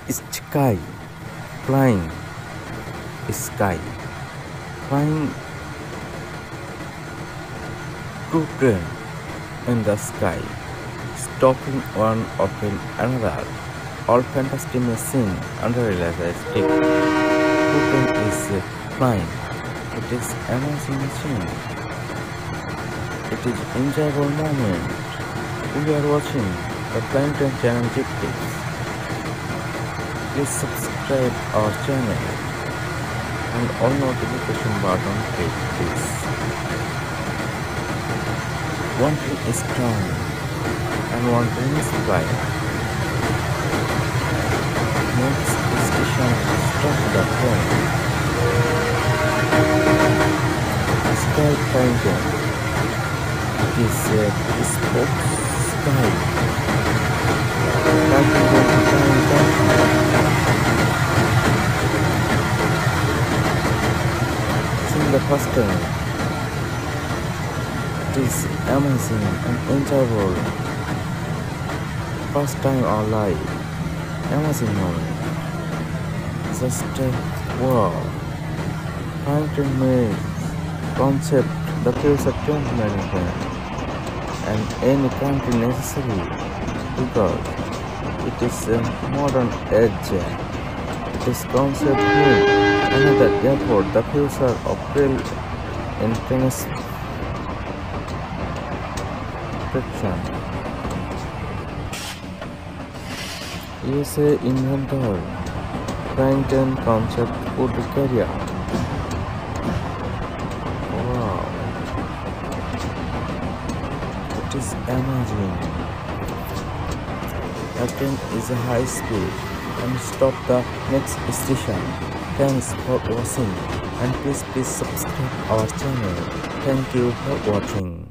Sky, flying, sky, flying crooked in the sky, stopping one upon another. All fantastic machine under elastic. Crooked is flying. It is amazing machine. It is enjoyable moment. We are watching the Plankton channel Tips. Please subscribe our channel and all notification button click this. One train is down and one train is flying. Next station stop the train. Sky Fountain. It is a sports sky. Seeing the first time. It is amazing and enjoyable. First time our life. Amazing moment. Just wow. Fountain maze concept the future tent management and any country necessary because it is a modern edge. It is concept new another airport the future of rail in transportation. USA inventor Franklin concept wood carrier. Wow, it is amazing. The train is a high speed and stop the next station. Thanks for watching and please subscribe our channel. Thank you for watching.